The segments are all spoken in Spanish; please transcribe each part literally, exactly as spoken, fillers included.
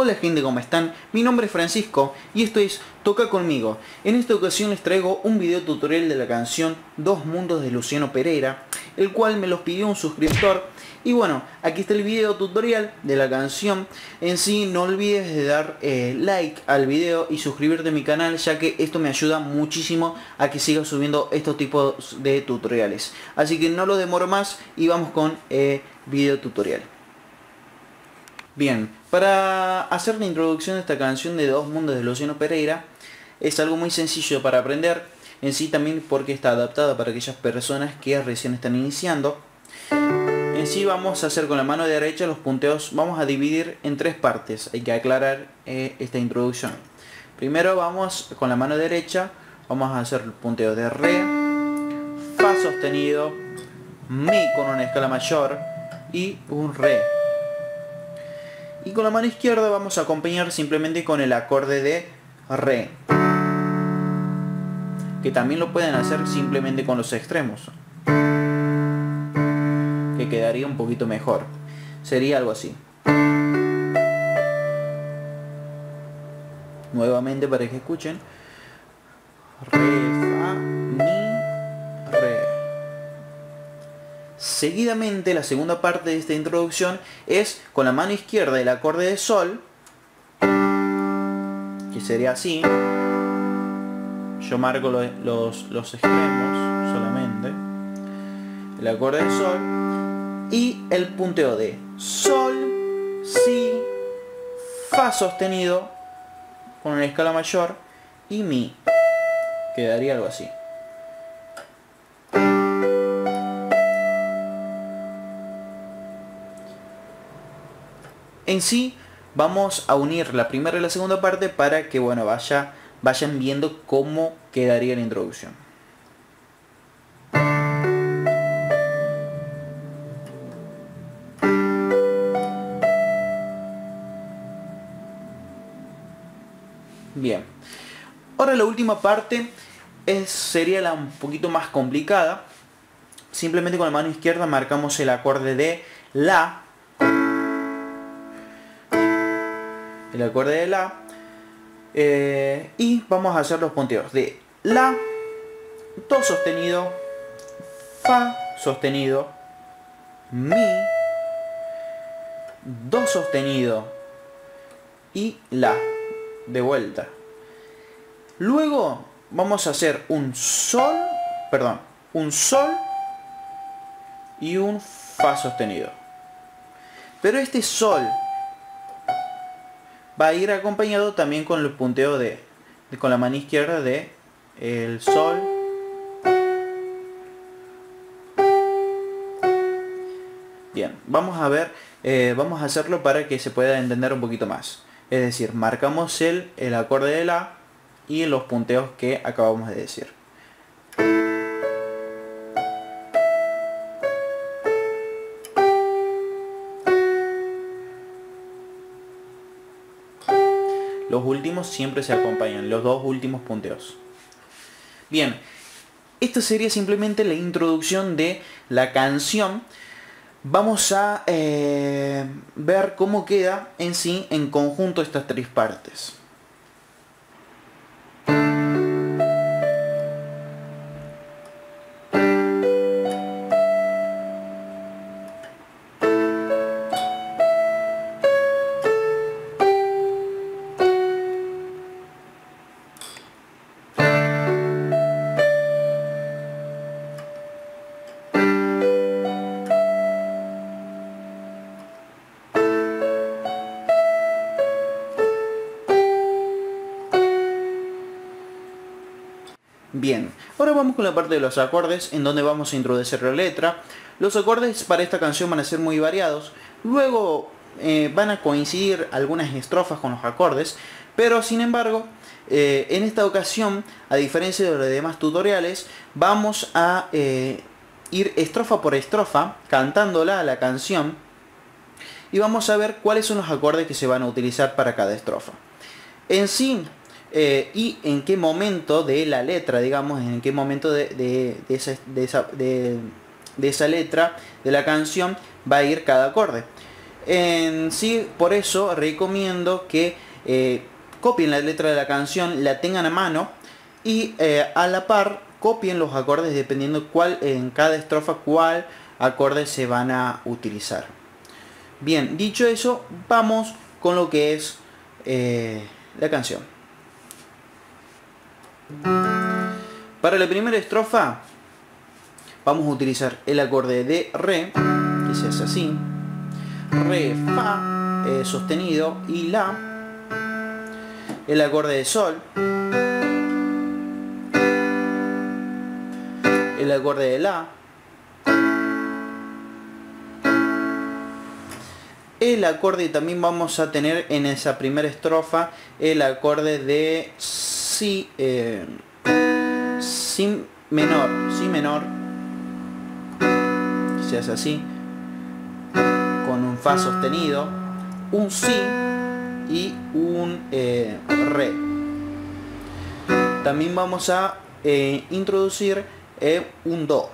Hola gente, ¿cómo están? Mi nombre es Francisco y esto es Toca Conmigo. En esta ocasión les traigo un video tutorial de la canción Dos Mundos de Luciano Pereira, el cual me los pidió un suscriptor. Y bueno, aquí está el video tutorial de la canción. En sí, no olvides de dar eh, like al video y suscribirte a mi canal, ya que esto me ayuda muchísimo a que siga subiendo estos tipos de tutoriales. Así que no lo demoro más y vamos con eh, video tutorial. Bien, para hacer la introducción de esta canción de Dos Mundos de Luciano Pereira, es algo muy sencillo para aprender, en sí también porque está adaptada para aquellas personas que recién están iniciando. En sí vamos a hacer con la mano derecha los punteos, vamos a dividir en tres partes, hay que aclarar eh, esta introducción. Primero vamos con la mano derecha, vamos a hacer el punteo de Re, Fa sostenido, Mi con una escala mayor y un Re. Y con la mano izquierda vamos a acompañar simplemente con el acorde de Re, que también lo pueden hacer simplemente con los extremos, que quedaría un poquito mejor. Sería algo así. Nuevamente para que escuchen. Re, Fa, Mi, Re. Seguidamente, la segunda parte de esta introducción es con la mano izquierda el acorde de Sol, que sería así. Yo marco lo, los, los extremos solamente. El acorde de Sol y el punteo de Sol, Si, Fa sostenido con una escala mayor y Mi. Quedaría algo así. En sí vamos a unir la primera y la segunda parte para que bueno vaya, vayan viendo cómo quedaría la introducción. Bien, ahora la última parte es, sería la un poquito más complicada. Simplemente con la mano izquierda marcamos el acorde de La, el acorde de La, eh, y vamos a hacer los punteos de La, Do sostenido, Fa sostenido, Mi, Do sostenido y La, de vuelta. Luego vamos a hacer un Sol, perdón, un Sol y un Fa sostenido. Pero este Sol va a ir acompañado también con el punteo de, de con la mano izquierda de el Sol, bien, vamos a ver, eh, vamos a hacerlo para que se pueda entender un poquito más. Es decir, marcamos el, el acorde de La y los punteos que acabamos de decir. Los últimos siempre se acompañan, los dos últimos punteos. Bien, esto sería simplemente la introducción de la canción. Vamos a eh, ver cómo queda en sí, en conjunto, estas tres partes. Bien, ahora vamos con la parte de los acordes, en donde vamos a introducir la letra. Los acordes para esta canción van a ser muy variados. Luego eh, van a coincidir algunas estrofas con los acordes, pero sin embargo, eh, en esta ocasión, a diferencia de los demás tutoriales, vamos a eh, ir estrofa por estrofa, cantándola a la canción, y vamos a ver cuáles son los acordes que se van a utilizar para cada estrofa. En sí, Eh, y en qué momento de la letra, digamos, en qué momento de, de, de, esa, de, esa, de, de esa letra de la canción va a ir cada acorde. En sí, por eso recomiendo que eh, copien la letra de la canción, la tengan a mano y eh, a la par copien los acordes dependiendo cuál, en cada estrofa cuál acordes se van a utilizar. Bien, dicho eso, vamos con lo que es eh, la canción. Para la primera estrofa vamos a utilizar el acorde de re, que se hace así, re, fa, eh, sostenido, y la, el acorde de sol, el acorde de la, el acorde, también vamos a tener en esa primera estrofa el acorde de si, eh, si menor, si menor, se hace así, con un fa sostenido, un si y un eh, re. También vamos a eh, introducir eh, un do,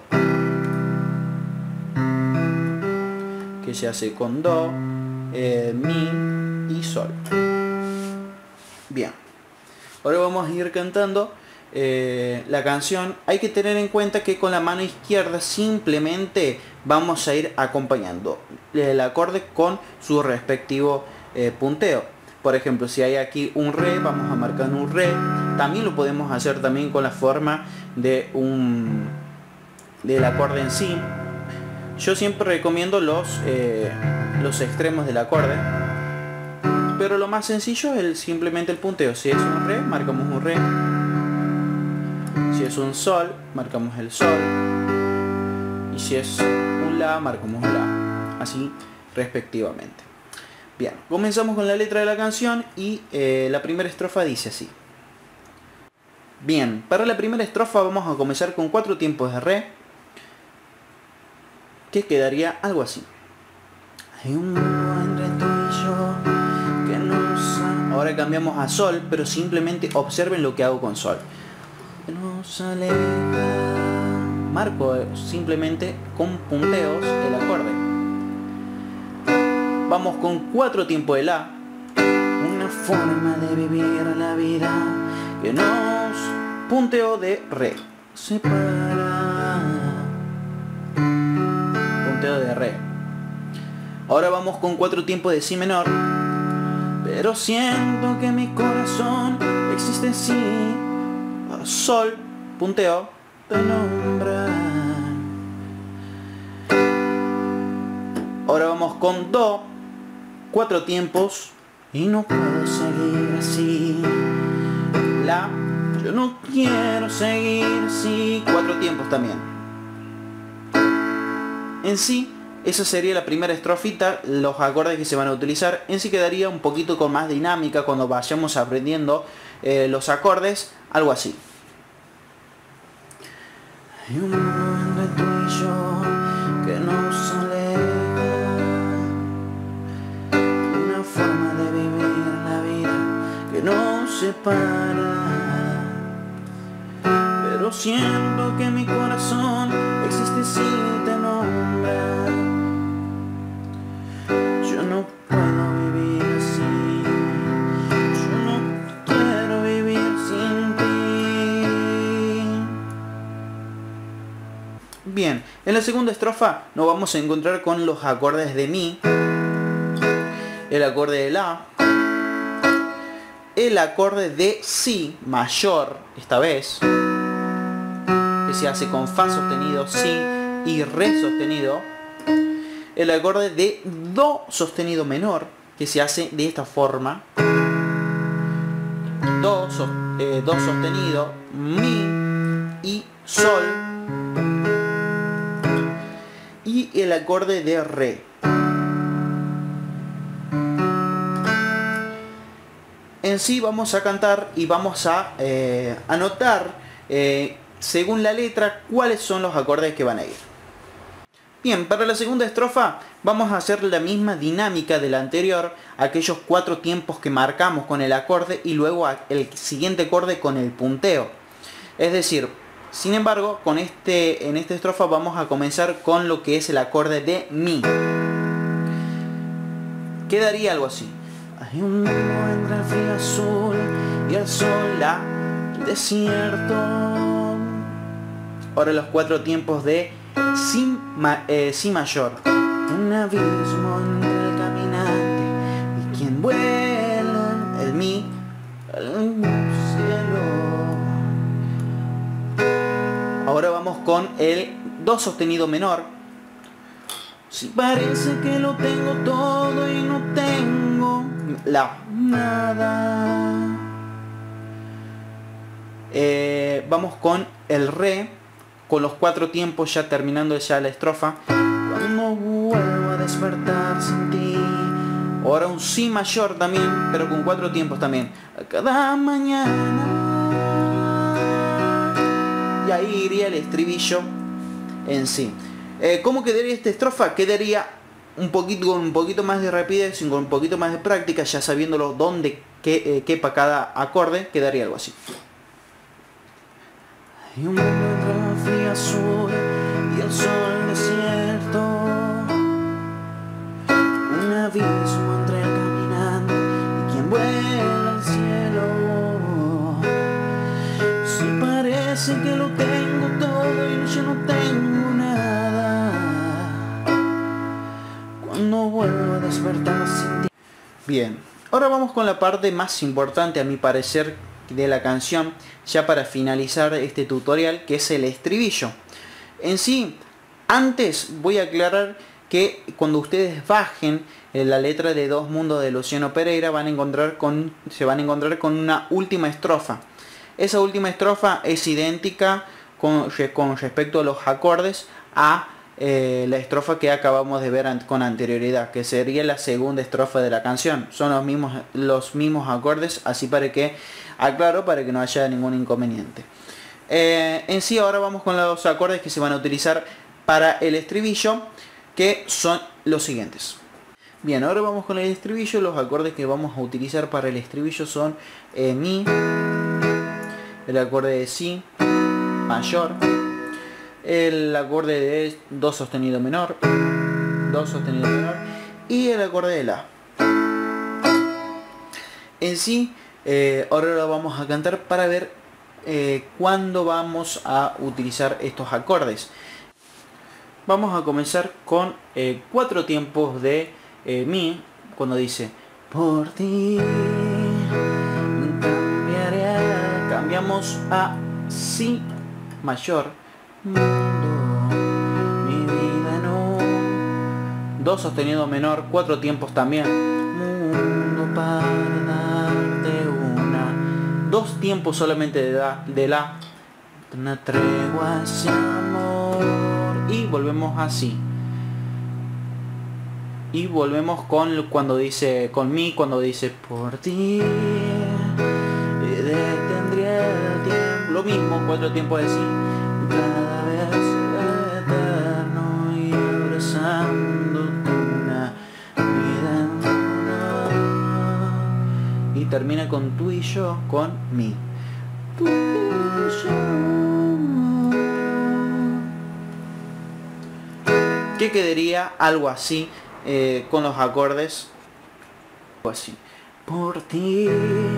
que se hace con do, eh, mi y sol. Bien, ahora vamos a ir cantando eh, la canción. Hay que tener en cuenta que con la mano izquierda simplemente vamos a ir acompañando el acorde con su respectivo eh, punteo. Por ejemplo, si hay aquí un re, vamos a marcar un re. También lo podemos hacer también con la forma de un del acorde en sí. Yo siempre recomiendo los eh, los extremos del acorde, pero lo más sencillo es el, simplemente el punteo. Si es un re, marcamos un re. Si es un sol, marcamos el sol. Y si es un la, marcamos un la. Así respectivamente. Bien, comenzamos con la letra de la canción y eh, la primera estrofa dice así. Bien, para la primera estrofa vamos a comenzar con cuatro tiempos de re, que quedaría algo así. Hay un mundo entre tú y yo que nos... Ahora cambiamos a sol, pero simplemente observen lo que hago con sol. Que nos aleja. Marco simplemente con punteos el acorde. Vamos con cuatro tiempos de la. Una forma de vivir la vida que nos... Punteo de re. Separa. Punteo de re. Ahora vamos con cuatro tiempos de si menor. Pero siento que mi corazón existe en sí. Sol, punteo, te nombra. Ahora vamos con do, cuatro tiempos. Y no puedo seguir así. La, yo no quiero seguir así. Cuatro tiempos también. En sí, esa sería la primera estrofita, los acordes que se van a utilizar. En sí quedaría un poquito con más dinámica cuando vayamos aprendiendo eh, los acordes, algo así. Hay un mundo entre tú y yo que nos aleja, una forma de vivir la vida que nos separa. Pero siento que mi corazón existe si te nombra. Yo no puedo vivir así. Yo no quiero vivir sin ti. Bien, en la segunda estrofa nos vamos a encontrar con los acordes de mi, el acorde de la, el acorde de si mayor, esta vez, que se hace con fa sostenido, si y re sostenido, el acorde de do sostenido menor, que se hace de esta forma, do, so, eh, do sostenido, mi y sol, y el acorde de re. En sí vamos a cantar y vamos a eh, anotar eh, según la letra cuáles son los acordes que van a ir. Bien, para la segunda estrofa vamos a hacer la misma dinámica de la anterior, aquellos cuatro tiempos que marcamos con el acorde y luego el siguiente acorde con el punteo. Es decir, sin embargo, con este, en esta estrofa vamos a comenzar con lo que es el acorde de mi. quedaría algo así. Hay un mundo entre el frío azul y el sol, la desierto. Ahora los cuatro tiempos de si, ma, eh, si mayor. Un abismo entre el caminante y quien vuela, el mi, el cielo. Ahora vamos con el do sostenido menor. Si parece que lo tengo todo y no tengo la nada. Eh, vamos con el re, con los cuatro tiempos, ya terminando ya la estrofa. Cuando vuelvo a despertar sin ti. Ahora un si mayor también, pero con cuatro tiempos también. A cada mañana. Y ahí iría el estribillo en sí. Eh, ¿Cómo quedaría esta estrofa? Quedaría un poquito con un poquito más de rapidez, con un poquito más de práctica, ya sabiéndolo dónde que, eh, quepa cada acorde, quedaría algo así. Hay un mundo entre el frío azul y el sol desierto. Un abismo entre el caminante y quien vuela al cielo. Si parece que lo tengo todo y yo no tengo nada. Cuando vuelvo a despertar sin ti. Bien, ahora vamos con la parte más importante a mi parecer de la canción, ya para finalizar este tutorial, que es el estribillo. En sí, antes voy a aclarar que cuando ustedes bajen la letra de Dos Mundos de Luciano Pereira van a encontrar con, se van a encontrar con una última estrofa. Esa última estrofa es idéntica con, con respecto a los acordes a eh, la estrofa que acabamos de ver an con anterioridad, que sería la segunda estrofa de la canción. Son los mismos, los mismos acordes, así para que aclaro, para que no haya ningún inconveniente. Eh, en sí, ahora vamos con los acordes que se van a utilizar para el estribillo, que son los siguientes. Bien, ahora vamos con el estribillo. Los acordes que vamos a utilizar para el estribillo son eh, mi, el acorde de si mayor, el acorde de do sostenido menor, do sostenido menor y el acorde de la. En sí, eh, ahora lo vamos a cantar para ver eh, cuándo vamos a utilizar estos acordes. Vamos a comenzar con eh, cuatro tiempos de eh, mi, cuando dice por ti cambiaré, cambiamos a si mayor, mundo, mi vida no, do sostenido menor, cuatro tiempos también, mundo para darte una, dos tiempos solamente de la, de la, una tregua sin amor, y volvemos así. Y volvemos con cuando dice con mi, cuando dice por ti y detendría el tiempo, lo mismo, cuatro tiempos de sí, cada vez eterno y abrazándote una vida entera. Y termina con tú y yo, con mi. Tú y yo. ¿Qué quedaría? Algo así. Eh, con los acordes o así. Por ti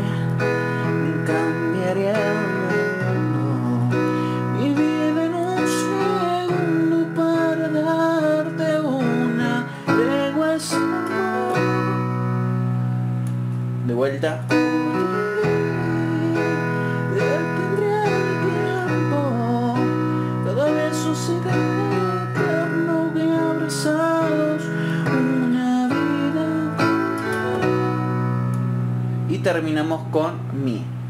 cambiaría el mundo, mi vida en un segundo para darte una tregua sin amor. De vuelta. Detendría el tiempo, cada beso será eterno que abrazados. Y terminamos con mi.